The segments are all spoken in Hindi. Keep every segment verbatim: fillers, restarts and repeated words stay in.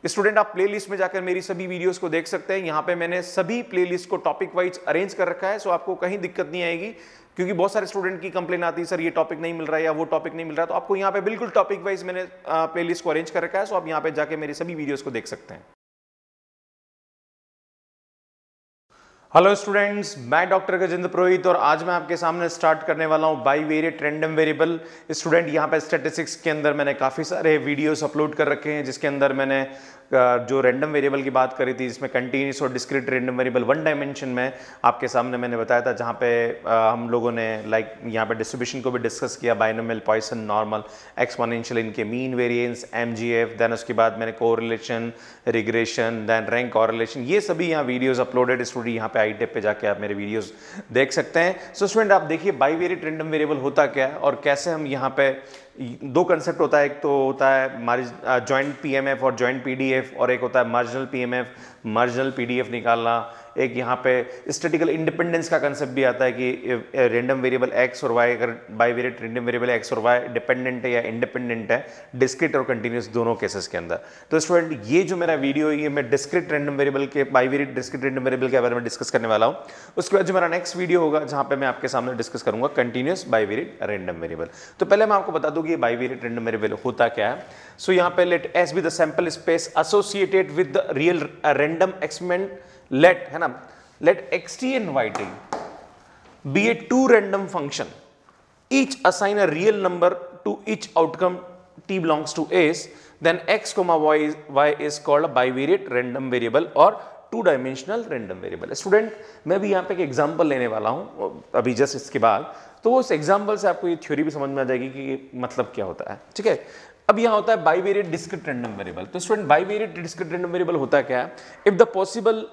स्टूडेंट आप प्लेलिस्ट में जाकर मेरी सभी वीडियोस को देख सकते हैं। यहाँ पे मैंने सभी प्लेलिस्ट को टॉपिक वाइज अरेंज कर रखा है, सो आपको कहीं दिक्कत नहीं आएगी, क्योंकि बहुत सारे स्टूडेंट की कंप्लेन आती है सर ये टॉपिक नहीं मिल रहा है या वो टॉपिक नहीं मिल रहा है। तो आपको यहाँ पे बिल्कुल टॉपिक वाइज मैंने प्लेलिस्ट को अरेंज कर रखा है, सो आप यहाँ पे जाके मेरी सभी वीडियोस को देख सकते हैं। हेलो स्टूडेंट्स, मैं डॉक्टर गजेंद्र पुरोहित और आज मैं आपके सामने स्टार्ट करने वाला हूं बाईवेरिएट रैंडम वेरिएबल। स्टूडेंट यहाँ पे स्टैटिस्टिक्स के अंदर मैंने काफ़ी सारे वीडियोस अपलोड कर रखे हैं, जिसके अंदर मैंने जो रैंडम वेरिएबल की बात करी थी, जिसमें कंटिन्यूस और discrete random variable one dimension में आपके सामने मैंने बताया था, जहाँ पे हम लोगों ने लाइक यहाँ पे डिस्ट्रीब्यूशन को भी डिस्कस किया, बाइनोमियल, पॉइसन, नॉर्मल, एक्सपोनेंशियल, इनके मीन वेरिएंस, एमजीएफ, देन उसके बाद मैंने correlation, regression, then rank correlation, ये सभी यहाँ वीडियोस अपलोडेड। स्टूडेंट यहाँ पे आई टेप पे जाके आप मेरे वीडियोस देख सकते हैं। सो स्टूडेंट आप देखिए बाईवेरिएट रैंडम वेरिएबल होता क्या है और कैसे हम यहाँ पे दो कंसेप्ट होता है, एक तो होता है जॉइंट पीएमएफ और जॉइंट पीडीएफ, और एक होता है मार्जिनल पीएमएफ, मार्जिनल पीडीएफ निकालना। एक यहाँ पे स्टैटिकल इंडिपेंडेंस का कंसेप्ट भी आता है कि रैंडम वेरिएबल एक्स और वाई, अगर बाईवेरिएट रैंडम वेरिएबल एक्स और वाई डिपेंडेंट है या इंडिपेंडेंट है, डिस्क्रीट और कंटिन्यूस दोनों केसेस के अंदर। तो स्टूडेंट ये जो मेरा वीडियो है, ये मैं डिस्क्रीट रैंडम वेरिएबल के बाईवेरिएट डिस्क्रीट रैंडम वेरिएबल के बारे में डिस्कस करने वाला हूँ। उसके बाद जो मेरा नेक्स्ट वीडियो होगा, जहाँ पे मैं आपके सामने डिस्कस करूंगा कंटिन्यूस बाईवेरिएट रैंडम वेरिएबल। तो पहले मैं आपको बता दूं कि बाईवेरिएट रैंडम वेरिएबल होता क्या है। सो so, यहाँ पे let S be the sample space associated with the real random experiment, let है ना, let xt and yt be a two random function, each assign a real number to each outcome t belongs to s, then x comma y is, y is called a bivariate random variable or two dimensional random variable. Student मैं भी यहाँ पे एक एग्जांपल लेने वाला हूँ अभी जस्ट इसके बाद, तो उस एग्जांपल से आपको ये थ्योरी भी समझ में आ जाएगी कि मतलब क्या होता है। ठीक है, अब यहाँ होता है बाईवेरिएट डिस्क्रीट रैंडम वेरिएबल। तो student bivariate discrete random variable होता क्या है? If the possible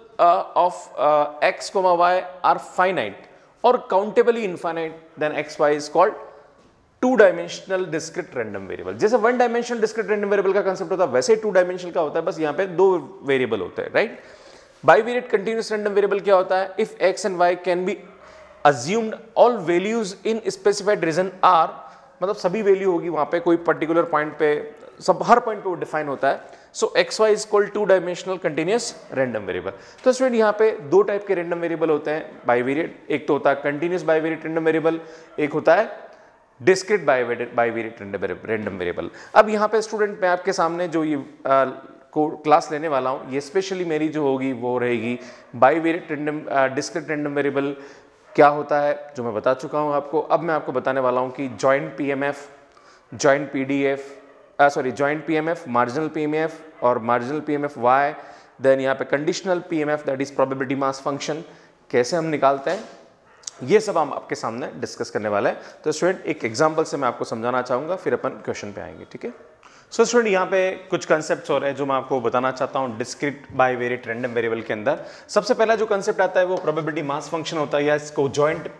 of X comma Y are finite और countably infinite, then X Y is called two dimensional discrete random variable. जैसे one dimensional discrete random variable का कंसेप्ट होता है, वैसे टू डायमेंशनल का होता है, बस यहाँ पे दो वेरिएबल होते हैं, right. Bivariate continuous random variable क्या होता है? If X and Y can be assumed all values in specified region are, मतलब सभी वैल्यू होगी वहां पे, कोई पर्टिकुलर पॉइंट पे, सब हर पॉइंट पे वो डिफाइन होता है। So X Y is called two dimensional continuous random variable. तो स्टूडेंट यहाँ पे दो टाइप के रैंडम वेरिएबल होते हैं बाईवेरिएट, एक तो होता है कंटिन्यूअस बाईवेरिएट रैंडम वेरिएबल, एक होता है discrete bivariate bivariate random variable. अब यहाँ पे स्टूडेंट मैं आपके सामने जो ये आ, को क्लास लेने वाला हूँ, ये स्पेशली मेरी जो होगी वो रहेगी bivariate random discrete random variable क्या होता है, जो मैं बता चुका हूं आपको। अब मैं आपको बताने वाला हूं कि joint PMF, joint PDF, sorry joint PMF, marginal PMF और मार्जिनल पीएमएफ वाई, देन यहाँ पे conditional PMF that is probability mass function, कैसे हम निकालते हैं, ये सब हम आपके सामने डिस्कस करने वाले हैं। तो स्टूडेंट एक एग्जाम्पल से मैं आपको समझाना चाहूँगा, फिर अपन क्वेश्चन पे आएंगे। ठीक है, सो स्टूडेंट यहाँ पे कुछ कंसेप्ट्स हो रहे हैं जो मैं आपको बताना चाहता हूँ डिस्क्रीट बाईवेरिएट रैंडम वेरिएबल के अंदर। सबसे पहला जो कंसेप्ट आता है वो प्रोबेबिलिटी मास फंक्शन होता है, या इसको joint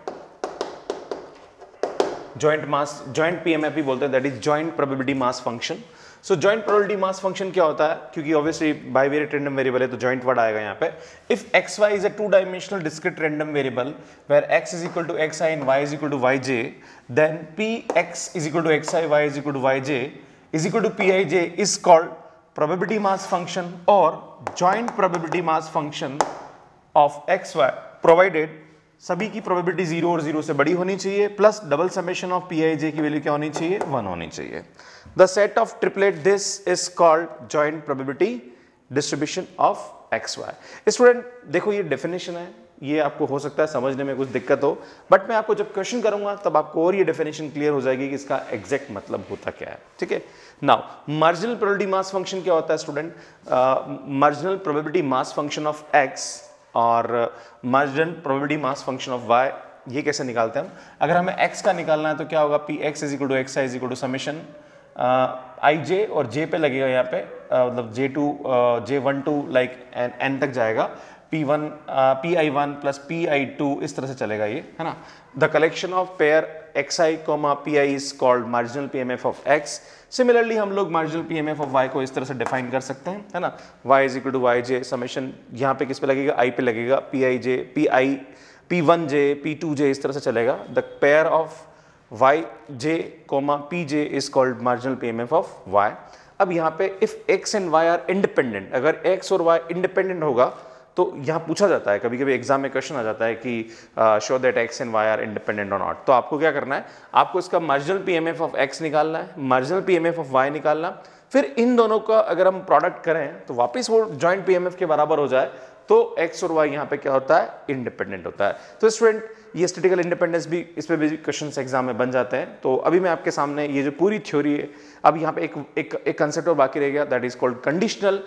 joint mass joint PMF भी बोलते हैं, that is joint probability mass function. So joint probability mass function क्या होता है? क्योंकि ऑब्वियसली बाईवेरिएट रैंडम वेरिएबल है तो जॉइंट वर्ड आएगा यहाँ पे। If X Y is a two dimensional discrete random variable where X is equal to X I and Y is equal to Y J, then P X is equal to X I, Y is equal to Y J is equal to Pij is called probability mass function or joint probability mass function of xy, provided सभी की probability जीरो और जीरो से बड़ी होनी चाहिए, plus double summation of Pij की वैल्यू क्या होनी चाहिए? वन होनी चाहिए। The set of triplet this is called joint probability distribution of xy। Student देखो ये डेफिनेशन है, ये आपको हो सकता है समझने में कुछ दिक्कत हो, बट मैं आपको जब क्वेश्चन करूंगा तब आपको और ये डेफिनेशन क्लियर हो जाएगी कि इसका एग्जैक्ट मतलब होता क्या है। ठीक है, now marginal probability mass function क्या होता है student? Marginal probability mass function of X और marginal probability mass function of Y, ये कैसे निकालते हैं हम? अगर हमें एक्स का निकालना है तो क्या होगा? P X is equal to X I is equal to summation I J, और जे पे लगेगा यहाँ पे मतलब J to J one two like N N तक जाएगा, P one P I one plus P I two, इस तरह से चलेगा ये, है ना। The collection of pair X I comma P I is called marginal P M F of X. Similarly हम लोग marginal P M F of Y को इस तरह से डिफाइन कर सकते हैं, है ना। Y is equal to Y J summation, यहाँ पे किस पे लगेगा? आई पे लगेगा, P I J P I P one J P two J, इस तरह से चलेगा। The pair of Y J comma P J is called marginal P M F of Y. अब यहाँ पे if x and y are independent, अगर x और y इंडिपेंडेंट होगा तो यहाँ पूछा जाता है, कभी कभी एग्जाम में क्वेश्चन आ जाता है कि show that x and y are independent और नॉट। तो आपको क्या करना है, आपको इसका मार्जिनल पीएमएफ ऑफ x निकालना है, मार्जिनल पीएमएफ ऑफ y निकालना, फिर इन दोनों का अगर हम प्रोडक्ट करें तो वापस वो जॉइंट पीएमएफ के बराबर हो जाए तो x और y यहाँ पे क्या होता है, इंडिपेंडेंट होता है। तो स्टूडेंट ये स्टैटिस्टिकल इंडिपेंडेंस भी, इस पे भी क्वेश्चंस एग्जाम में बन जाते हैं। तो अभी मैं आपके सामने ये जो पूरी थ्योरी है, अब यहाँ पे एक एक एक कंसेप्ट और बाकी रह गया, that is called conditional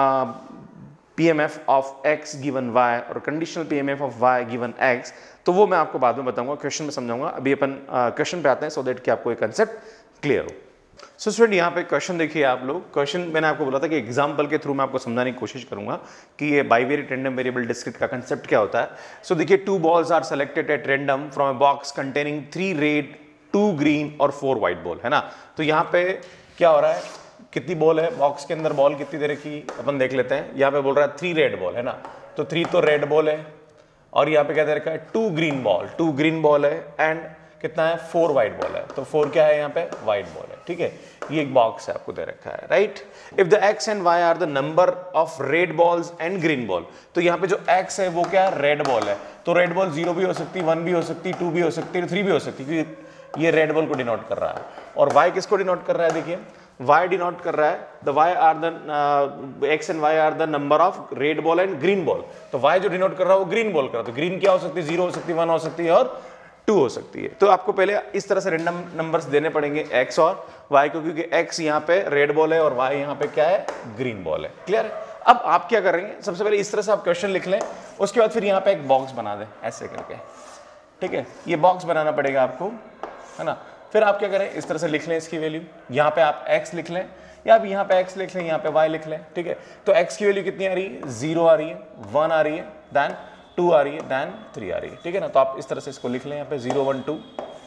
PMF of x given y और conditional PMF of y given x। तो वो मैं आपको बाद में बताऊंगा, क्वेश्चन में समझाऊंगा। अभी अपन क्वेश्चन पे आते हैं सो दैट कि आपको ये कंसेप्ट क्लियर हो। सो स्टूडेंट यहाँ पे क्वेश्चन देखिए आप लोग, क्वेश्चन मैंने आपको बोला था कि एग्जाम्पल के थ्रू मैं आपको समझाने की कोशिश करूंगा कि ये बाइवेरिएट रैंडम वेरिएबल डिस्क्रीट का कंसेप्ट क्या होता है। सो so, देखिए two balls are selected at random from a box containing three red, two green और फोर व्हाइट बॉल, है ना। तो यहाँ पे क्या हो रहा है, कितनी बॉल है बॉक्स के अंदर, बॉल कितनी देर की अपन देख लेते हैं। यहाँ पे बोल रहा है थ्री रेड बॉल, है ना, तो थ्री तो रेड बॉल है, और यहाँ पे क्या दे रखा है, two green ball, two green ball है, एंड कितना है, फोर व्हाइट बॉल है, तो फोर क्या है यहाँ पे, व्हाइट बॉल है, ठीक है। ये एक बॉक्स है आपको दे रखा है, right. If the x and y are the number of red balls and green ball, तो यहाँ पे जो x है वो क्या है, रेड बॉल है, तो रेड बॉल जीरो भी हो सकती है, वन भी हो सकती है, टू भी हो सकती है, थ्री भी हो सकती है, क्योंकि ये रेड बॉल को डिनोट कर रहा है। और y किसको डिनोट कर रहा है, देखिए y डिनोट कर रहा है, the y are the x and y are the number of red ball and green ball, तो y जो डिनोट कर रहा है वो ग्रीन बॉल कर रहा है, तो ग्रीन क्या हो सकती है, जीरो हो सकती है, वन हो सकती है और टू हो सकती है। तो आपको पहले इस तरह से रैंडम नंबर्स देने पड़ेंगे x और y को, क्योंकि x यहाँ पे रेड बॉल है और y यहाँ पे क्या है, ग्रीन बॉल है, क्लियर है। अब आप क्या करेंगे, सबसे पहले इस तरह से आप क्वेश्चन लिख लें, उसके बाद फिर यहाँ पे एक बॉक्स बना दें ऐसे करके, ठीक है, ये बॉक्स बनाना पड़ेगा आपको, है ना। फिर आप क्या करें, इस तरह से लिख लें इसकी वैल्यू, यहाँ पे आप x लिख लें, या आप यहाँ पे x लिख लें, यहाँ पे y लिख लें, ठीक है। तो x की वैल्यू कितनी आ रही है, जीरो आ रही है, वन आ रही है, देन टू आ रही है, देन थ्री आ रही है, ठीक है ना। तो आप इस तरह से इसको लिख लें यहाँ पे, zero one two.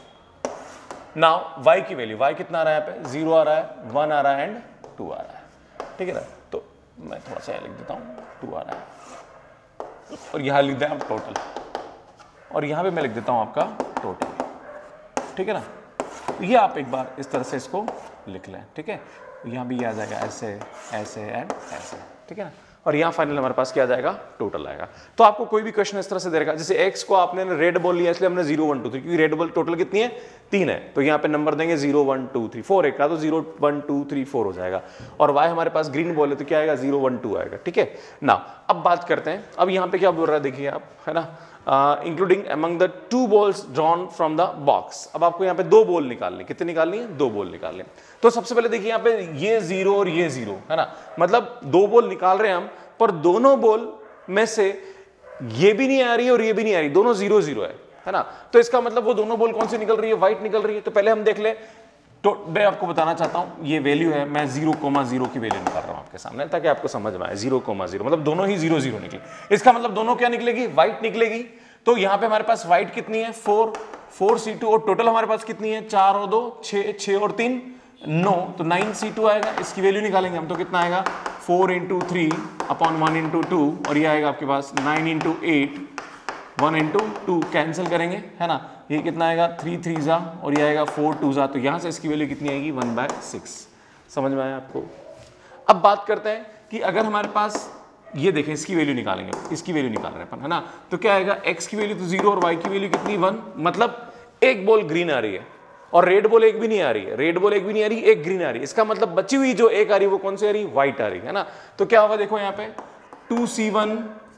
Now y की वैल्यू, y कितना आ रहा है यहाँ पे, जीरो आ रहा है, वन आ रहा है एंड टू आ रहा है, ठीक है ना। तो मैं थोड़ा सा लिख देता हूँ, टू आ रहा है, और यहाँ लिख दें आप टोटल, और यहाँ पे मैं लिख देता हूँ आपका टोटल, ठीक है ना। ये आप एक बार इस तरह से इसको लिख लें, ठीक है। यहाँ भी ये आ जाएगा ऐसे ऐसे एंड ऐसे, ठीक है ना। और यहाँ फाइनल हमारे पास क्या आ जाएगा, टोटल आएगा। तो आपको कोई भी क्वेश्चन इस तरह से दे रखा, जैसे x को आपने रेड बॉल लिया इसलिए हमने जीरो वन टू थ्री, क्योंकि रेड बॉल टोटल कितनी है, तीन है, तो यहाँ पे नंबर देंगे zero one two three four, एक का तो zero one two three four हो जाएगा। और y हमारे पास ग्रीन बॉल है तो क्या आएगा, जीरो वन टू आएगा, ठीक है ना। अब बात करते हैं, अब यहाँ पे क्या बोल रहा है देखिए आप, है ना, including among the two balls drawn from the box. अब आपको यहाँ पे दो बॉल निकालनी, कितनी निकालनी है, दो बॉल निकालनी। तो सबसे पहले देखिए यहाँ पे ये जीरो और ये जीरो, है ना, मतलब दो बॉल निकाल रहे हैं हम, पर दोनों बॉल में से ये भी नहीं आ रही है और ये भी नहीं आ रही, दोनों जीरो जीरो है, है ना। तो इसका मतलब वो दोनों बॉल कौन सी निकल रही है, व्हाइट निकल रही है। तो पहले हम देख ले, तो मैं आपको बताना चाहता हूं, ये वैल्यू है, मैं जीरो कोमा जीरो की वैल्यू निकाल रहा हूं आपके सामने ताकि आपको समझ में आए। जीरो कोमा जीरो मतलब दोनों ही जीरो जीरो निकले, इसका मतलब दोनों क्या निकलेगी, व्हाइट निकलेगी। तो यहाँ पे हमारे पास व्हाइट कितनी है, फोर, फोर सी टू, और टोटल हमारे पास कितनी है, चार और दो छः, छः और तीन नौ, तो नाइन सी टू आएगा। इसकी वैल्यू निकालेंगे हम तो कितना आएगा, four into three upon one into two, और ये आएगा आपके पास nine into eight, one into two, cancel करेंगे, है ना। ये कितना आएगा, थ्री थ्री जा, और ये आएगा फोर टू जा, तो यहाँ से इसकी वैल्यू कितनी आएगी, वन बाय सिक्स। समझ में आया आपको। अब बात करते हैं कि अगर हमारे पास ये देखें, इसकी वैल्यू निकालेंगे, इसकी वैल्यू निकाल रहे हैं अपन, है ना। तो क्या आएगा, x की वैल्यू तो जीरो और y की वैल्यू कितनी, वन, मतलब एक बॉल ग्रीन आ रही है और रेड बॉल एक भी नहीं आ रही है, रेड बॉल एक भी नहीं आ रही, एक ग्रीन आ रही है। इसका मतलब बची हुई जो एक आ रही है वो कौन सी आ रही है, व्हाइट आ रही है ना। तो क्या होगा, देखो यहाँ पे two C one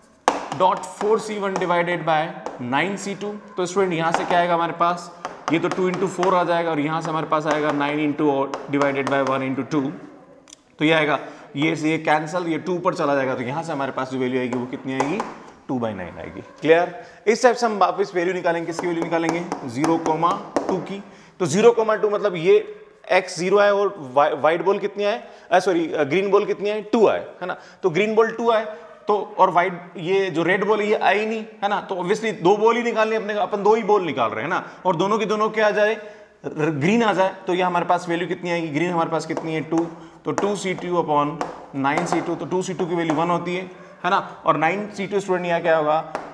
dot four C one divided by nine C two. तो स्टूडेंट यहाँ से क्या आएगा हमारे पास, ये तो टू इंटू फोर आ जाएगा, और यहाँ से हमारे पास आएगा nine into divided by one into two, तो ये आएगा, ये से ये कैंसल, ये टू पर चला जाएगा, तो यहाँ से हमारे पास जो वैल्यू आएगी वो कितनी आएगी, टू बाई नाइन आएगी। क्लियर। इस टाइप से हम वापस वैल्यू निकालेंगे, किसकी वैल्यू निकालेंगे, जीरो कोमा टू की। तो जीरो कोमा टू मतलब ये x जीरो है और व्हाइट बॉल कितनी आए, सॉरी ग्रीन बॉल कितनी आए, टू आए, है ना। तो ग्रीन बॉल टू आए, तो और व्हाइट ये जो रेड बॉल है ये आई नहीं, है ना। तो ऑब्वियसली दो बॉल ही निकालनी अपने, अपन दो ही बॉल निकाल रहे हैं ना, और दोनों की दोनों क्या आ जाए, ग्रीन आ जाए। तो ये हमारे पास वैल्यू कितनी आएगी, ग्रीन हमारे पास कितनी है, टू, तो two C two upon nine सी टू, तो टू सी टू की वैल्यू वन होती है, है ना। और नाइन सी टू स्टूडेंट यहाँ क्या होगा,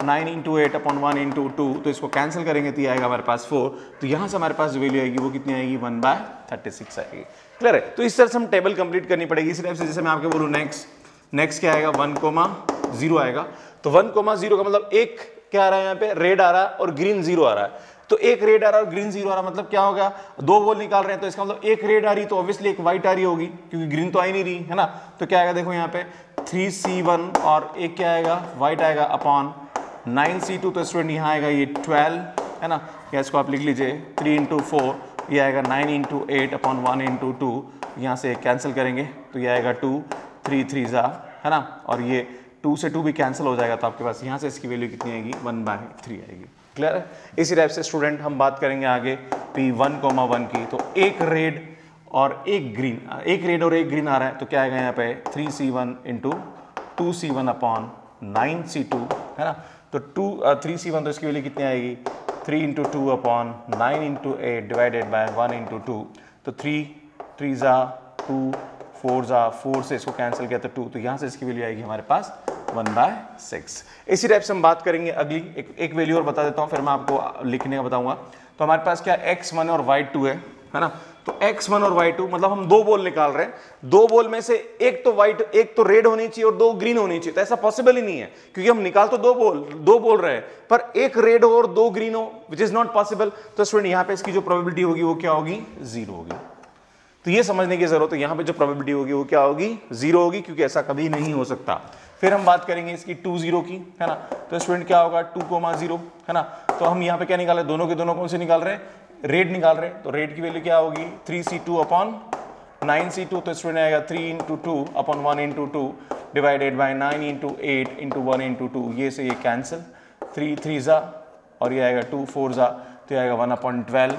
nine into eight upon one into two, तो इसको कैंसिल करेंगे तो ये आएगा हमारे पास फोर। तो यहाँ से हमारे पास जो वैल्यू आएगी वो कितनी आएगी, वन बाय थर्टी सिक्स आएगी। क्लियर है? तो इस तरह से हम टेबल कंप्लीट करनी पड़ेगी। इसी टाइप से जैसे मैं आपको बोलूँ नेक्स्ट नेक्स्ट क्या आएगा, वन कोमा जीरो आएगा। तो वन कोमा जीरो का मतलब एक क्या आ रहा है यहाँ पे, रेड आ रहा है और ग्रीन जीरो आ रहा है। तो एक रेड आ रहा है और ग्रीन जीरो आ रहा है, मतलब क्या होगा, दो बॉल निकाल रहे हैं तो इसका मतलब एक रेड आ रही तो ऑब्वियसली एक व्हाइट आ रही होगी, क्योंकि ग्रीन तो आ ही नहीं रही है ना। तो क्या आएगा, देखो यहाँ पे थ्री सी वन और एक क्या आएगा, व्हाइट आएगा अपॉन नाइन सी टू। तो स्टूडेंट यहाँ आएगा ये ट्वेल्व है ना, या इसको आप लिख लीजिए थ्री इंटू फोर, ये आएगा nine into eight upon one into two. यहाँ से कैंसिल करेंगे तो ये आएगा टू, थ्री थ्री ज़ा है ना, और ये टू से टू भी कैंसिल हो जाएगा। तो आपके पास यहाँ से इसकी वैल्यू कितनी आएगी, वन बाय थ्री आएगी। क्लियर है? इसी टाइप से स्टूडेंट हम बात करेंगे आगे पी वन कोमा वन की। तो एक रेड और एक ग्रीन, एक रेड और एक ग्रीन आ रहा है, तो क्या आएगा यहाँ पे three C one into two C one upon nine सी टू है ना। तो टू थ्री सी वन तो इसकी वैल्यू कितनी आएगी, three into two upon nine into eight divided by one into two. तो थ्री थ्री ज़ा टू, फोर ज़ा फोर से इसको कैंसिल किया तो टू, तो यहाँ से इसकी वैल्यू आएगी हमारे पास वन बाय सिक्स। इसी टाइप से हम बात करेंगे अगली, एक एक वैल्यू और बता देता हूँ, फिर मैं आपको लिखने का बताऊंगा। तो हमारे पास क्या एक्स वन और वाई टू है है ना। तो एक्स वन और वाई टू मतलब हम दो बॉल निकाल रहे हैं, दो बॉल में से एक तो व्हाइट, एक तो रेड होनी चाहिए और दो ग्रीन होनी चाहिए। तो ऐसा पॉसिबल ही नहीं है, क्योंकि हम निकाल तो दो बॉल दो बोल रहे हैं, पर एक रेड हो और दो ग्रीन हो, विच इज नॉट पॉसिबल। तो स्टूडेंट यहाँ पे इसकी जो प्रोबेबिलिटी होगी वो क्या होगी, जीरो होगी। तो ये समझने की जरूरत है, यहाँ पे जो प्रोबेबिलिटी होगी वो क्या होगी, जीरो होगी, क्योंकि ऐसा कभी नहीं हो सकता। फिर हम बात करेंगे इसकी टू जीरो की है ना। तो स्टूडेंट क्या होगा, टू कोमा जीरो है ना। तो हम यहाँ पे क्या निकाल रहे हैं, दोनों के दोनों कौन से निकाल रहे हैं, रेड निकाल रहे हैं। तो रेड की वैल्यू क्या होगी, three c two upon nine सी टू। तो स्टूडेंट आएगा three into two upon one into two divided by nine into eight into one into two. ये से ये कैंसिल, थ्री थ्री ज़ा और ये आएगा टू फोर ज़ा, तो ये आएगा वन अपॉन ट्वेल्व।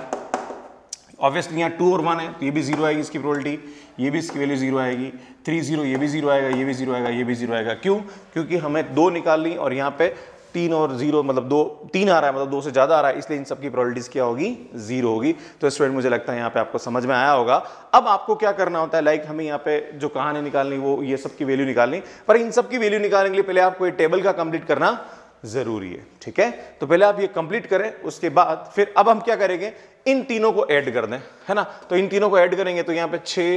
ऑब्वियसली यहाँ टू और वन है तो ये भी जीरो आएगी इसकी प्रोबेबिलिटी, ये भी इसकी वैल्यू जीरो आएगी। थ्री जीरो, ये भी जीरो आएगा, ये भी जीरो आएगा, ये भी जीरो आएगा। क्यों? क्योंकि हमें दो निकाल ली और यहाँ पे तीन और जीरो मतलब दो, तीन आ रहा है, मतलब दो से ज्यादा आ रहा है, इसलिए इन सब की प्रोबेबिलिटीज क्या होगी, जीरो होगी। तो स्टूडेंट मुझे लगता है यहाँ पे आपको समझ में आया होगा। अब आपको क्या करना होता है, लाइक हमें यहाँ पे जो कहानी निकालनी वो ये सब की वैल्यू निकालनी, पर इन सब की वैल्यू निकालने के लिए पहले आपको ये टेबल का कंप्लीट करना जरूरी है। ठीक है, तो पहले आप ये कंप्लीट करें, उसके बाद फिर अब हम क्या करेंगे, इन तीनों को ऐड कर दें है ना। तो इन तीनों को ऐड करेंगे तो यहाँ पे छः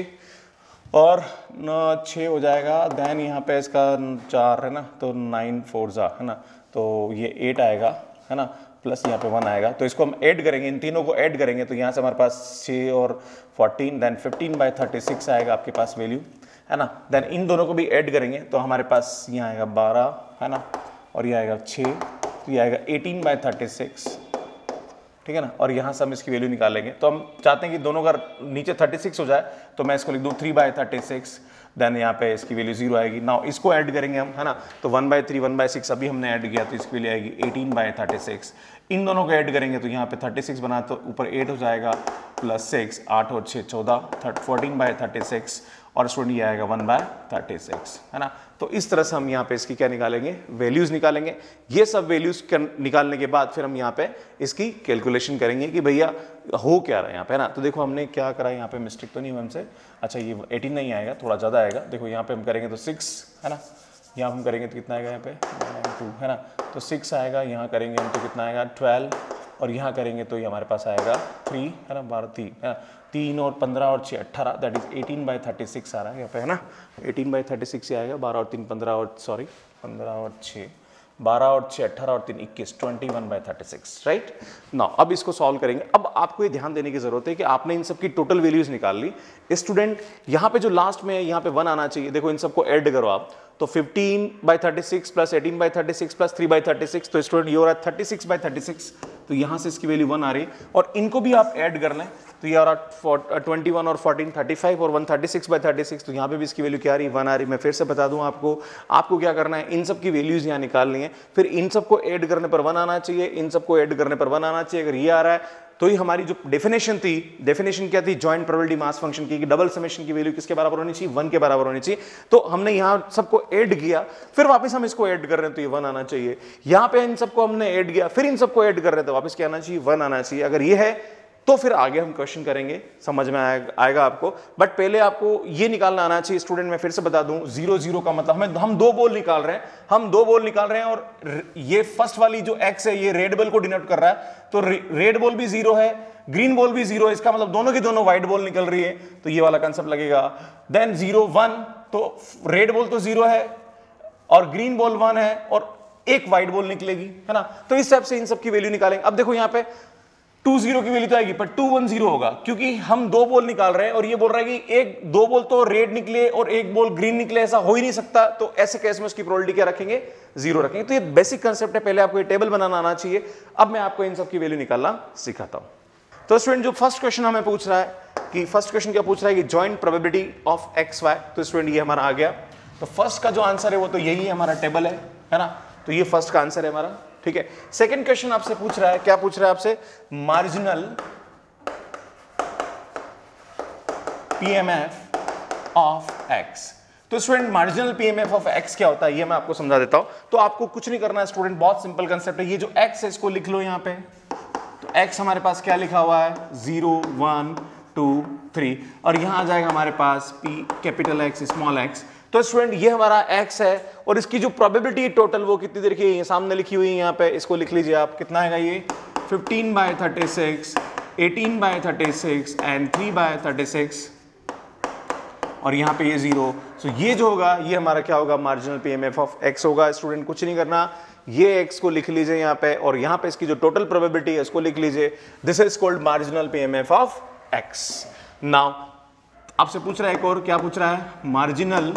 और न छः हो जाएगा, देन यहाँ पे इसका चार है ना, तो नाइन फोर ज़ा है ना, तो ये एट आएगा है ना, प्लस यहाँ पे वन आएगा। तो इसको हम ऐड करेंगे, इन तीनों को ऐड करेंगे तो यहाँ से हमारे पास छः और fourteen, then fifteen by thirty six आएगा आपके पास वैल्यू है ना। देन इन दोनों को भी ऐड करेंगे तो हमारे पास यहाँ आएगा बारह है ना, और ये आएगा छः, तो ये आएगा एटीन बाई थर्टी सिक्स, ठीक है ना। और यहाँ से हम इसकी वैल्यू निकालेंगे। तो हम चाहते हैं कि दोनों का नीचे थर्टी सिक्स हो जाए, तो मैं इसको लिख दूँ three by thirty six, then यहाँ पे इसकी वैल्यू जीरो आएगी। नाउ इसको ऐड करेंगे हम है ना, तो one by three one by six अभी हमने ऐड किया तो इसकी वैल्यू आएगी एटीन बाई थर्टी सिक्स। इन दोनों को ऐड करेंगे तो यहाँ पे थर्टी सिक्स बना तो ऊपर एट हो जाएगा, प्लस सिक्स, आठ और छः चौदह, thirty fourteen by thirty six, और स्टूडेंट ये आएगा वन बाय थर्टी सिक्स है ना। तो इस तरह से हम यहाँ पे इसकी क्या निकालेंगे, वैल्यूज निकालेंगे। ये सब वैल्यूज निकालने के बाद फिर हम यहाँ पे इसकी कैलकुलेशन करेंगे कि भैया हो क्या रहा है यहाँ पे है ना। तो देखो हमने क्या करा, यहाँ पे मिस्टेक तो नहीं हुआ हमसे, अच्छा ये एटीन नहीं आएगा, थोड़ा ज़्यादा आएगा। देखो यहाँ पे हम करेंगे तो सिक्स है ना, यहाँ हम करेंगे तो कितना आएगा यहाँ पे टू है ना, तो सिक्स आएगा। यहाँ करेंगे हम तो कितना आएगा ट्वेल्व, और यहाँ करेंगे तो ये हमारे पास आएगा थ्री है ना, बारह तीन है ना, तीन और पंद्रह और छः अट्ठारह, that is eighteen by thirty six आ रहा है यहाँ पे है ना। एटीन बाई थर्टी सिक्स ही आएगा, बारह और तीन पंद्रह और सॉरी पंद्रह और छः बारह और छः अट्ठारह और तीन इक्कीस, twenty one by thirty six right ना। अब इसको सॉल्व करेंगे। अब आपको ये ध्यान देने की जरूरत है कि आपने इन सब की टोटल वैल्यूज निकाल ली। स्टूडेंट यहाँ पे जो लास्ट में है यहाँ पे वन आना चाहिए, देखो इन सबको ऐड करो आप, तो fifteen by thirty six plus eighteen by thirty six plus three by thirty six, तो स्टूडेंट ये हो रहा है thirty six by thirty six. तो यहाँ से इसकी वैल्यू वन आ रही है, और इनको भी आप ऐड कर लें तो ये आ रहा ट्वेंटी वन और फोर्टीन थर्टी फाइव और one thirty six by thirty six, तो यहाँ पे भी इसकी वैल्यू क्या आ रही है, वन आ रही है। मैं फिर से बता दूं आपको, आपको क्या करना है, इन सब की वैल्यूज यहाँ निकालनी है, फिर इन सबको ऐड करने पर वन आना चाहिए, इन सबको ऐड करने पर वन आना चाहिए। अगर ये आ रहा है तो ये हमारी जो डेफिनेशन थी, डेफिनेशन क्या थी, जॉइंट प्रोबेबिलिटी मास फंक्शन की, कि डबल समेशन की वैल्यू किसके बराबर होनी चाहिए, वन के बराबर होनी चाहिए। तो हमने यहाँ सबको ऐड किया, फिर वापस हम इसको ऐड कर रहे हैं तो ये वन आना चाहिए। यहाँ पे इन सबको हमने ऐड किया, फिर इन सबको ऐड कर रहे हैं तो वापस क्या आना चाहिए, वन आना चाहिए। अगर ये है तो फिर आगे हम क्वेश्चन करेंगे, समझ में आएगा, आएगा आपको। बट पहले आपको ये निकालना आना चाहिए स्टूडेंट, मैं फिर से बता दूं, जीरो जीरो का मतलब हमें हम दो बॉल निकाल रहे हैं, हम दो बॉल निकाल रहे हैं और ये फर्स्ट वाली जो एक्स है ये रेड बॉल को डिनोट कर रहा है, तो रेड बॉल भी जीरो है, ग्रीन बॉल भी जीरो है, इसका मतलब दोनों की दोनों व्हाइट बॉल निकल रही है, तो ये वाला कंसेप्ट लगेगा। देन जीरो वन, तो रेड बॉल तो जीरो है और ग्रीन बॉल वन है और एक व्हाइट बॉल निकलेगी, है ना। तो इस टाइप से इन सब की वैल्यू निकालेंगे। अब देखो यहाँ पे टू जीरो की वैल्यू तो आएगी पर टू वन जीरो होगा, क्योंकि हम दो बॉल निकाल रहे हैं और ये बोल रहा है कि एक दो बॉल तो रेड निकले और एक बॉल ग्रीन निकले, ऐसा हो ही नहीं सकता। तो ऐसे केस में उसकी प्रोबेबिलिटी क्या रखेंगे, जीरो रखेंगे। तो ये बेसिक कंसेप्ट है, पहले आपको ये टेबल बनाना आना चाहिए। अब मैं आपको इन सब की वैल्यू निकालना सिखाता हूं। तो स्टूडेंट जो फर्स्ट क्वेश्चन हमें पूछ रहा है कि फर्स्ट क्वेश्चन क्या पूछ रहा है कि joint probability of x y, तो स्टूडेंट ये हमारा आ गया। तो फर्स्ट का जो आंसर है वो तो यही है, हमारा टेबल है, है ना। तो ये फर्स्ट का आंसर है हमारा, ठीक है। सेकंड क्वेश्चन आपसे पूछ रहा है, क्या पूछ रहा है आपसे, मार्जिनल पीएमएफ ऑफ एक्स। तो student marginal PMF of x क्या होता है ये मैं आपको समझा देता हूं। तो आपको कुछ नहीं करना है स्टूडेंट, बहुत सिंपल कंसेप्ट है। ये जो एक्स है इसको लिख लो यहाँ पे, तो एक्स हमारे पास क्या लिखा हुआ है, जीरो वन टू थ्री, और यहां आ जाएगा हमारे पास P capital x small x. तो स्टूडेंट ये हमारा x है और इसकी जो प्रोबेबिलिटी टोटल वो कितनी देर की है, सामने लिखी हुई है यहाँ पे, इसको लिख लीजिए आप, कितना आएगा ये, fifteen by thirty six, eighteen by thirty six and three by thirty six, और यहाँ पे ये जीरो। सो ये जो होगा ये हमारा क्या होगा, मार्जिनल पीएमएफ ऑफ x होगा। स्टूडेंट कुछ नहीं करना, ये x को लिख लीजिए यहाँ पे और यहाँ पे इसकी जो टोटल प्रोबेबिलिटी है इसको लिख लीजिए। This is called marginal PMF of x। Now आपसे पूछ रहा है एक और, क्या पूछ रहा है, मार्जिनल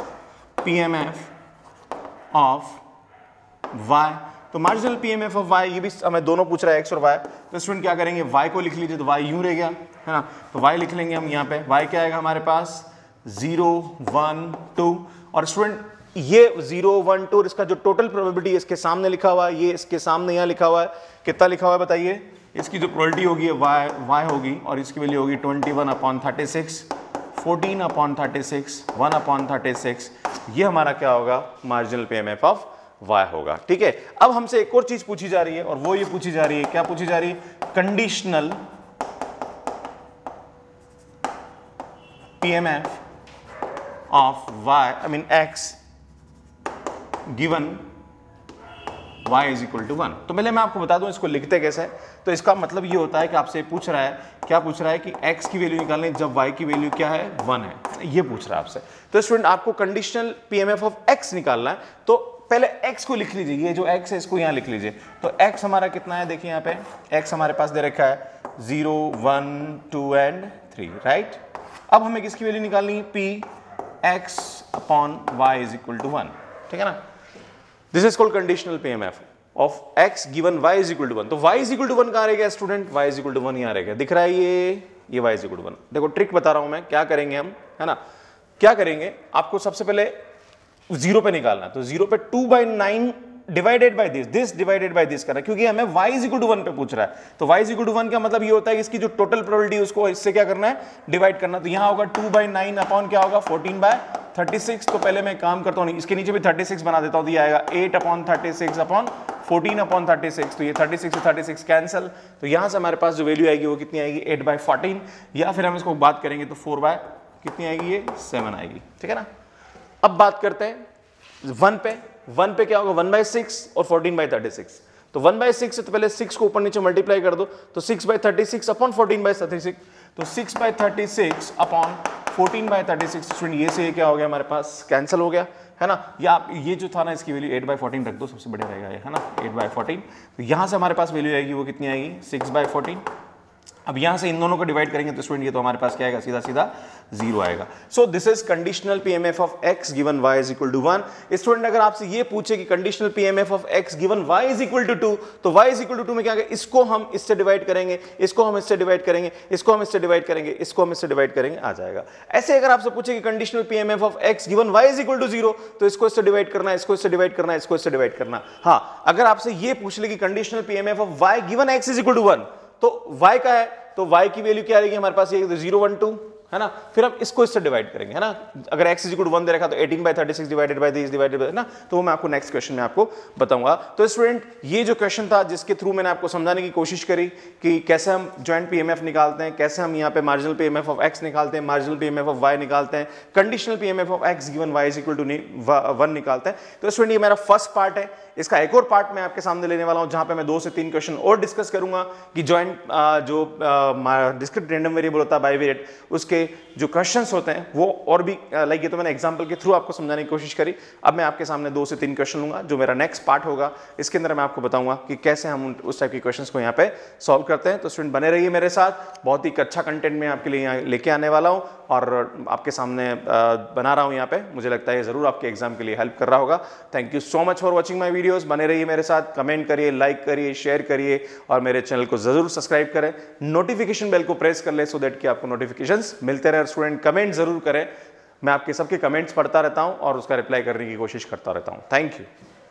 पीएमएफ ऑफ y। तो मार्जिनल पीएमएफ ऑफ y, ये भी हमें दोनों पूछ रहा है x और y। तो स्टूडेंट क्या करेंगे, y को लिख लीजिए, तो y यूं रह गया, है ना। तो y लिख लेंगे हम यहाँ पे, y क्या आएगा हमारे पास, जीरो वन टू, और स्टूडेंट ये जीरो वन टू इसका जो टोटल प्रोबेबिलिटी इसके सामने लिखा हुआ है, ये इसके सामने यहाँ लिखा हुआ है, कितना लिखा हुआ है बताइए, इसकी जो प्रोबेबिलिटी होगी y y होगी और इसकी वैल्यू होगी twenty one upon thirty six, fourteen upon thirty six, one upon thirty six. ये हमारा क्या होगा, मार्जिनल पीएमएफ ऑफ y होगा, ठीक है। अब हमसे एक और चीज पूछी जा रही है और वो ये पूछी जा रही है, क्या पूछी जा रही है, conditional PMF of y, I mean x given y is equal to one. तो पहले मैं आपको बता दूं इसको लिखते कैसे है। तो इसका मतलब ये होता है कि आपसे पूछ रहा है, क्या पूछ रहा है कि x की वैल्यू निकालनी जब y की वैल्यू क्या है, वन है, ये पूछ रहा है आपसे। तो स्टूडेंट आपको कंडीशनल पीएमएफ ऑफ x निकालना है, तो पहले x को लिख लीजिए, ये जो x है इसको यहां लिख लीजिए। तो x हमारा कितना है, देखिए यहाँ पे x हमारे पास दे रखा है zero one two and three, right. अब हमें किसकी वैल्यू निकालनी है, p x upon y is equal to one, ठीक है ना। This is called conditional PMF of x given y is equal to one. तो y is equal to one कहां रहेगा student, y is equal to one यहां रहेगा, दिख रहा है ये ये y is equal to one. देखो ट्रिक बता रहा हूं मैं, क्या करेंगे हम, है ना, क्या करेंगे, आपको सबसे पहले जीरो पे निकालना। तो जीरो पे two by nine divided by this, this divided by this करना, क्योंकि हमें y is equal to one पे पूछ रहा है। तो y is equal to one का मतलब ये होता है कि इसकी जो टोटल प्रोबेबिलिटी उसको इससे क्या करना है, डिवाइड करना। तो यहां होगा टू बाई नाइन अपॉन क्या होगा, फोर्टीन बाय थर्टी सिक्स। तो पहले मैं काम करता हूं, इसके नीचे भी थर्टी सिक्स बना देता हूं, तो ये आएगा eight upon thirty six upon fourteen upon thirty six. तो ये थर्टी सिक्स से थर्टी सिक्स कैंसिल, तो यहां से हमारे पास जो वैल्यू आएगी वो कितनी आएगी, एट बाय फोर्टीन, या फिर हम इसको बात करेंगे तो फोर बाय कितनी आएगी, ये सेवन आएगी, ठीक है ना। अब बात करते हैं वन पे, वन पे क्या होगा, वन बाई सिक्स और फोर्टीन बाई थर्टी सिक्स। तो वन बाई सिक्स से तो पहले सिक्स को ऊपर नीचे मल्टीप्लाई कर दो, तो six by thirty six upon fourteen by thirty six, तो six by thirty six upon fourteen by thirty six. Student ये से ये क्या हो गया हमारे पास, कैंसिल हो गया, है ना। या आप ये जो था ना इसकी वैल्यू एट बाई फोर्टीन रख दो, सबसे बढ़िया रहेगा ये, है ना, एट बाई फोर्टीन। तो यहाँ से हमारे पास वैल्यू आएगी वो कितनी आएगी, सिक्स बाई फोर्टीन। अब यहां से इन दोनों को डिवाइड करेंगे तो स्टूडेंट ये तो हमारे पास क्या आएगा, सीधा सीधा जीरो आएगा। So this is conditional PMF of x given y is equal to one. Student अगर आपसे ये पूछे कि conditional PMF of x given y is equal to two, तो y is equal to two में क्या, इसको हम इससे डिवाइड करेंगे, इसको हम इससे डिवाइड करेंगे, इसको हम इससे डिवाइड करेंगे, इसको हम इससे डिवाइड करेंगे, आ जाएगा। ऐसे अगर आपसे पूछे कि conditional PMF of x given y is equal to zero, तो इसको इससे डिवाइड करना है, इसको इससे डिवाइड करना है, इसको इससे डिवाइड करना। हाँ, अगर आपसे ये पूछ ले कि conditional PMF of y given x is equal to one, तो y का है, तो y की वैल्यू क्या रहेगी हमारे पास, ये जीरो वन टू, है ना, फिर हम इसको इससे डिवाइड करेंगे, है ना। अगर x is equal to one दे रखा तो eighteen by thirty six divided by this divided by, ना, तो वो मैं आपको नेक्स्ट क्वेश्चन में आपको बताऊंगा। तो स्टूडेंट ये जो क्वेश्चन था जिसके थ्रू मैंने आपको समझाने की कोशिश करी कि कैसे हम जॉइंट पीएमएफ निकालते हैं, कैसे हम यहाँ पे मार्जिनल पीएमएफ ऑफ x निकालते हैं, मार्जिनल पीएमएफ ऑफ y निकालते हैं, conditional PMF of x given y is equal to one निकालते हैं। तो स्टूडेंट ये मेरा फर्स्ट पार्ट है। इसका एक और पार्ट मैं आपके सामने लेने वाला हूं जहां पे मैं दो से तीन क्वेश्चन और डिस्कस करूंगा कि जॉइंट जो डिस्क्रीट रैंडम वेरिएबल होता है बाइवेरिएट, उसके जो क्वेश्चंस होते हैं वो और भी लाइक, ये तो मैंने एग्जांपल के थ्रू आपको समझाने की कोशिश करी। अब मैं आपके सामने दो से तीन क्वेश्चन लूंगा जो मेरा नेक्स्ट पार्ट होगा। इसके अंदर मैं आपको बताऊंगा कि कैसे हम उस टाइप के क्वेश्चंस को यहाँ पे सॉल्व करते हैं। तो स्टूडेंट बने रहिए मेरे साथ, बहुत ही अच्छा कंटेंट मैं आपके लिए यहाँ लेके आने वाला हूँ और आपके सामने बना रहा हूँ यहाँ पे। मुझे लगता है ये जरूर आपके एग्जाम के लिए हेल्प कर रहा होगा। Thank you so much for watching my videos. बने रहिए मेरे साथ, कमेंट करिए, लाइक करिए, शेयर करिए और मेरे चैनल को जरूर सब्सक्राइब करें। नोटिफिकेशन बेल को प्रेस कर ले सो दैट कि आपको नोटिफिकेशंस मिलते रहे। स्टूडेंट कमेंट जरूर करें, मैं आपके सबके कमेंट्स पढ़ता रहता हूं और उसका रिप्लाई करने की कोशिश करता रहता हूं। Thank you.